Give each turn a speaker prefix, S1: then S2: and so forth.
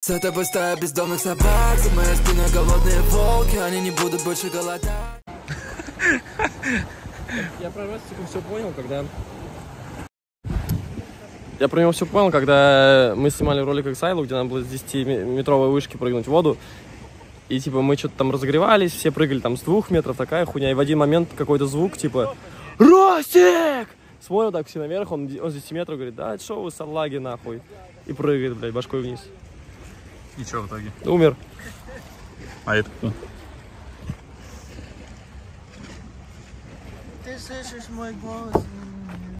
S1: За тобой стая бездомных собак, за моей спиной голодные волки, они не будут больше голодать.
S2: Я про Ростика все понял, когда мы снимали ролик Exile, где нам было с 10-метровой вышки прыгнуть в воду. И типа мы что-то там разогревались, все прыгали там с 2 метров, такая хуйня. И в один момент какой-то звук типа «Ростик!» Смотрим так все наверх, он с 10 метров говорит: «Да, что вы, салаги, нахуй!» И прыгает, блядь, башкой вниз.
S3: И что в итоге?
S2: Умер.
S3: А это кто?
S1: Ты слышишь мой голос?